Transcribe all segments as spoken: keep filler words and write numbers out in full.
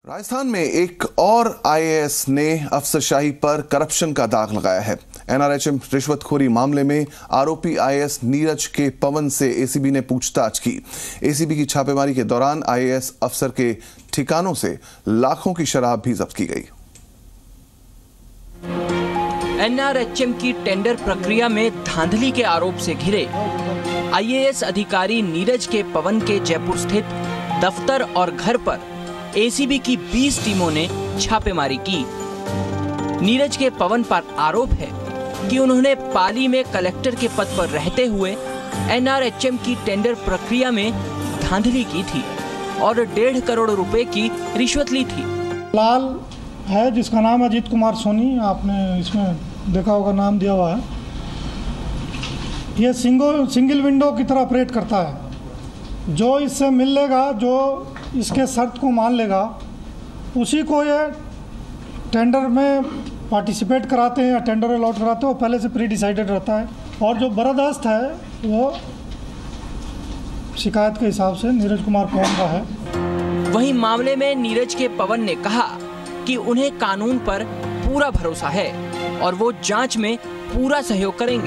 राजस्थान में एक और आईएएस ने अफसरशाही पर करप्शन का दाग लगाया है। एनआरएचएम रिश्वतखोरी मामले में आरोपी आईएएस नीरज के पवन से एसीबी ने पूछताछ की। एसीबी की छापेमारी के दौरान आईएएस अफसर के ठिकानों से लाखों की शराब भी जब्त की गई। एनआरएचएम की टेंडर प्रक्रिया में धांधली के आरोप से घिरे आईएएस अधिकारी नीरज के पवन के जयपुर स्थित दफ्तर और घर पर एसीबी की बीस टीमों ने छापेमारी की। नीरज के पवन पर आरोप है कि उन्होंने पाली में कलेक्टर के पद पर रहते हुए एनआरएचएम की टेंडर प्रक्रिया में धांधली की थी और डेढ़ करोड़ रुपए की रिश्वत ली थी। लाल है जिसका नाम अजीत कुमार सोनी, आपने इसमें देखा होगा, नाम दिया हुआ है। ये सिंगल सिंगल विंडो की तरह ऑपरेट करता है। जो इससे मिल लेगा, जो इसके शर्त को मान लेगा, उसी को ये टेंडर में पार्टिसिपेट कराते हैं या टेंडर अलॉट कराते हैं। वो पहले से प्री डिसाइडेड रहता है और जो बर्दाश्त है वो शिकायत के हिसाब से नीरज कुमार पवन का है। वहीं मामले में नीरज के पवन ने कहा कि उन्हें कानून पर पूरा भरोसा है और वो जांच में पूरा सहयोग करेंगे।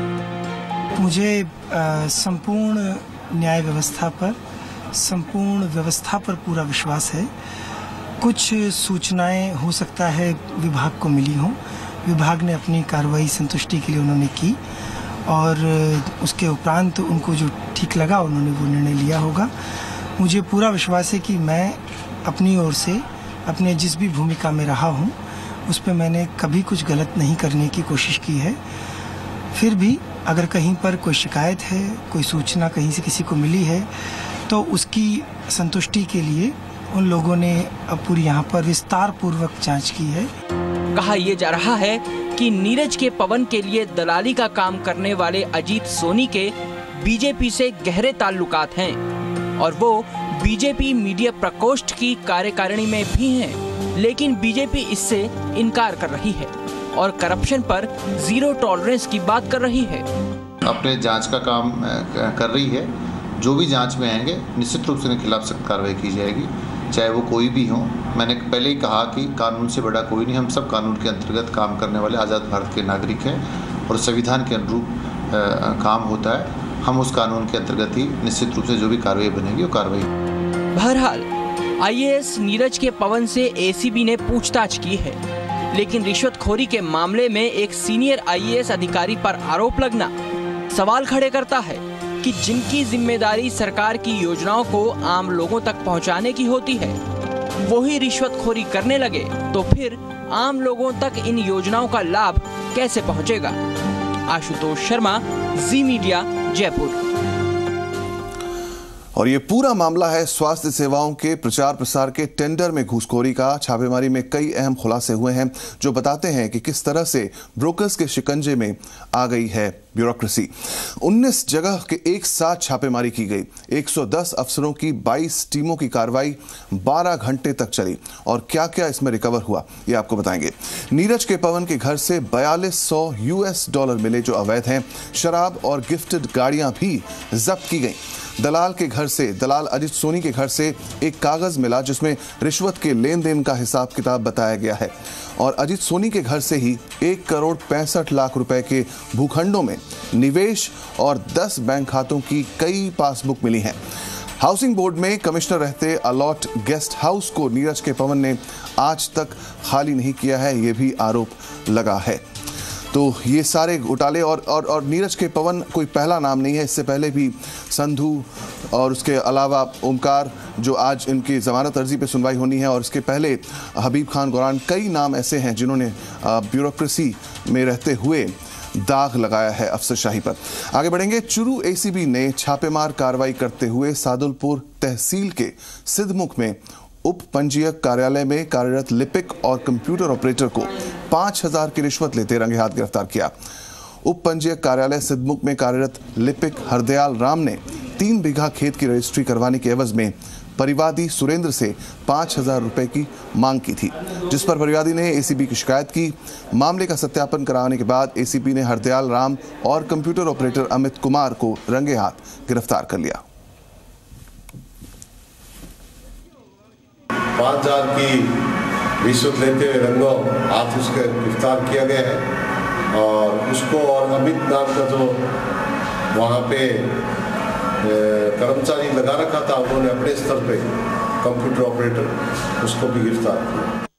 मुझे संपूर्ण न्याय व्यवस्था पर, संपूर्ण व्यवस्था पर पूरा विश्वास है। कुछ सूचनाएं हो सकता है विभाग को मिली हों, विभाग ने अपनी कार्रवाई संतुष्टि के लिए उन्होंने की और उसके उपरांत उनको जो ठीक लगा उन्होंने वो निर्णय लिया होगा। मुझे पूरा विश्वास है कि मैं अपनी ओर से अपने जिस भी भूमिका में रहा हूँ उस पर मैंने कभी कुछ गलत नहीं करने की कोशिश की है। फिर भी अगर कहीं पर कोई शिकायत है, कोई सूचना कहीं से किसी को मिली है, तो उसकी संतुष्टि के लिए उन लोगों ने अब पूरी यहाँ पर विस्तार पूर्वक जांच की है। कहा यह जा रहा है कि नीरज के पवन के लिए दलाली का काम करने वाले अजीत सोनी के बीजेपी से गहरे ताल्लुकात हैं और वो बीजेपी मीडिया प्रकोष्ठ की कार्यकारिणी में भी हैं, लेकिन बीजेपी इससे इनकार कर रही है और करप्शन पर जीरो टॉलरेंस की बात कर रही है। अपने जांच का काम कर रही है। जो भी जांच में आएंगे निश्चित रूप से उनके खिलाफ सख्त कार्रवाई की जाएगी, चाहे वो कोई भी हो। मैंने पहले ही कहा कि कानून से बड़ा कोई नहीं, हम सब कानून के अंतर्गत काम करने वाले आज़ाद भारत के नागरिक हैं और संविधान के अनुरूप काम होता है। हम उस कानून के अंतर्गत ही निश्चित रूप से जो भी कार्रवाई बनेगी वो कार्रवाई। बहरहाल आईएएस नीरज के पवन से एसीबी ने पूछताछ की है, लेकिन रिश्वतखोरी के मामले में एक सीनियर आईएएस अधिकारी पर आरोप लगना सवाल खड़े करता है कि जिनकी जिम्मेदारी सरकार की योजनाओं को आम लोगों तक पहुंचाने की होती है, वो ही रिश्वतखोरी करने लगे तो फिर आम लोगों तक इन योजनाओं का लाभ कैसे पहुंचेगा। आशुतोष शर्मा, जी मीडिया, जयपुर। और ये पूरा मामला है स्वास्थ्य सेवाओं के प्रचार प्रसार के टेंडर में घूसखोरी का। छापेमारी में कई अहम खुलासे हुए हैं जो बताते हैं कि किस तरह से ब्रोकर्स के शिकंजे में आ गई है ब्यूरोक्रेसी। उन्नीस जगह के एक साथ छापेमारी की गई। एक सौ दस अफसरों की बाईस टीमों की कार्रवाई बारह घंटे तक चली और क्या क्या इसमें रिकवर हुआ ये आपको बताएंगे। नीरज के पवन के घर से बयालीस सौ यूएस डॉलर मिले जो अवैध हैं। शराब और गिफ्टेड गाड़ियां भी जब्त की गई। दलाल के घर से, दलाल अजीत सोनी के घर से एक कागज मिला जिसमें रिश्वत के लेन देन का हिसाब किताब बताया गया है और अजीत सोनी के घर से ही एक करोड़ पैंसठ लाख रुपए के भूखंडों में निवेश और दस बैंक खातों की कई पासबुक मिली हैं। हाउसिंग बोर्ड में कमिश्नर रहते अलॉट गेस्ट हाउस को नीरज के पवन ने आज तक खाली नहीं किया है, ये भी आरोप लगा है। तो ये सारे घोटाले और और और नीरज के पवन कोई पहला नाम नहीं है। इससे पहले भी संधू और उसके अलावा ओमकार, जो आज इनकी जमानत अर्जी पे सुनवाई होनी है, और इसके पहले हबीब खान गोरान, कई नाम ऐसे हैं जिन्होंने ब्यूरोक्रेसी में रहते हुए दाग लगाया है अफसरशाही पर। आगे बढ़ेंगे। चुरू एसीबी ने छापेमार कार्रवाई करते हुए सादुलपुर तहसील के सिद्धमुख में उप पंजीयक कार्यालय में कार्यरत लिपिक और कंप्यूटर ऑपरेटर को पांच हजार की रिश्वत लेते रंगे हाथ गिरफ्तार किया। उप पंजीयक कार्यालय सिद्धमुख में कार्यरत लिपिक हरदयाल राम ने तीन बीघा खेत की रजिस्ट्री करवाने के एवज में परिवादी सुरेंद्र से पांच हजार रुपए की मांग की थी, जिस पर परिवादी ने एसीबी की शिकायत की। मामले का सत्यापन कराने के बाद एसीबी ने हरदयाल राम और कंप्यूटर ऑपरेटर अमित कुमार को रंगे हाथ गिरफ्तार कर लिया। पाँच हजार की रिश्वत लेते हुए रंगों हाथ उसके गिरफ्तार किया गया है। और उसको और अमित नाम का जो वहाँ पे कर्मचारी लगा रखा था, उन्होंने अपने स्तर पे कंप्यूटर ऑपरेटर, उसको भी गिरफ्तार किया।